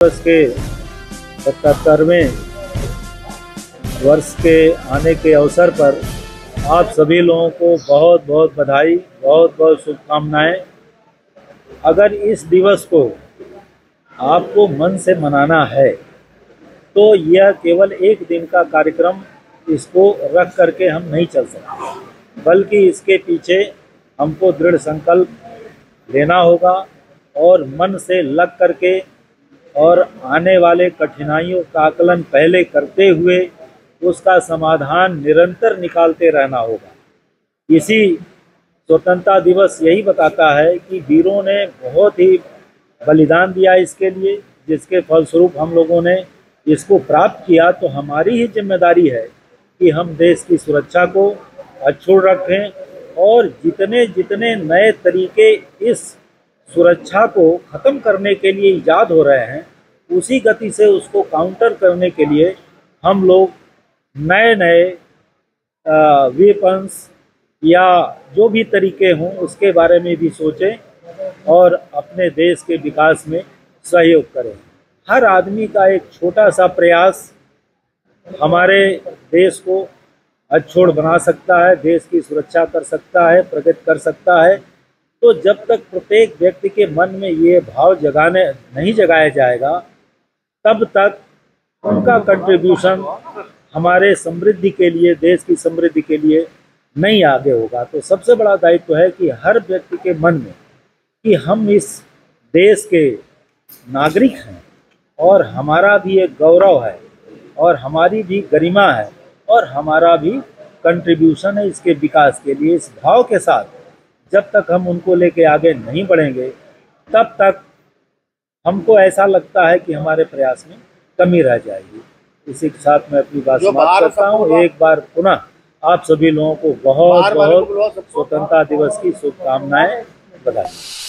दिवस के 77वें वर्ष के आने के अवसर पर आप सभी लोगों को बहुत बहुत बधाई, बहुत बहुत शुभकामनाएं। अगर इस दिवस को आपको मन से मनाना है तो यह केवल एक दिन का कार्यक्रम इसको रख करके हम नहीं चल सकते, बल्कि इसके पीछे हमको दृढ़ संकल्प लेना होगा और मन से लग करके और आने वाले कठिनाइयों का आकलन पहले करते हुए उसका समाधान निरंतर निकालते रहना होगा। इसी स्वतंत्रता दिवस यही बताता है कि वीरों ने बहुत ही बलिदान दिया इसके लिए, जिसके फलस्वरूप हम लोगों ने इसको प्राप्त किया। तो हमारी ही जिम्मेदारी है कि हम देश की सुरक्षा को अक्षुण्ण रखें और जितने जितने नए तरीके इस सुरक्षा को ख़त्म करने के लिए ईजाद हो रहे हैं, उसी गति से उसको काउंटर करने के लिए हम लोग नए नए वेपन्स या जो भी तरीके हों उसके बारे में भी सोचें और अपने देश के विकास में सहयोग करें। हर आदमी का एक छोटा सा प्रयास हमारे देश को अक्षुण्ण बना सकता है, देश की सुरक्षा कर सकता है, प्रगति कर सकता है। तो जब तक प्रत्येक व्यक्ति के मन में ये भाव नहीं जगाया जाएगा, तब तक उनका कंट्रीब्यूशन हमारे समृद्धि के लिए, देश की समृद्धि के लिए नहीं आगे होगा। तो सबसे बड़ा दायित्व है कि हर व्यक्ति के मन में कि हम इस देश के नागरिक हैं और हमारा भी एक गौरव है और हमारी भी गरिमा है और हमारा भी कंट्रीब्यूशन है इसके विकास के लिए। इस भाव के साथ जब तक हम उनको लेके आगे नहीं बढ़ेंगे, तब तक हमको ऐसा लगता है कि हमारे प्रयास में कमी रह जाएगी। इसी के साथ मैं अपनी बात समाप्त करता हूँ। एक बार पुनः आप सभी लोगों को बहुत बहुत स्वतंत्रता दिवस की शुभकामनाएं, बधाई।